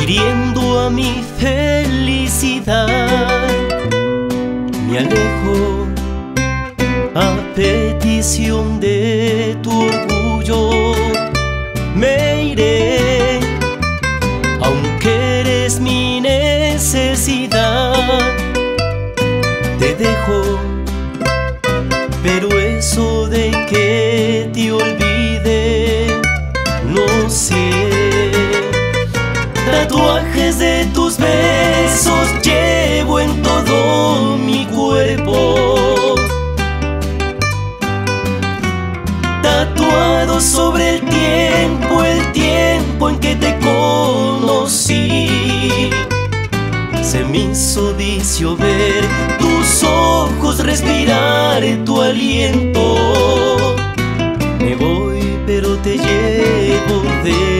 hiriendo a mi felicidad. Me alejo a petición de tu orgullo. Me iré, aunque eres mi necesidad. Te dejo, pero eso de que te olvide, no sé. Tatuajes de tus besos llevo en todo mi cuerpo, tatuado sobre el tiempo en que te conocí. Se me hizo vicio ver tus ojos, respirar tu aliento. Me voy, pero te llevo de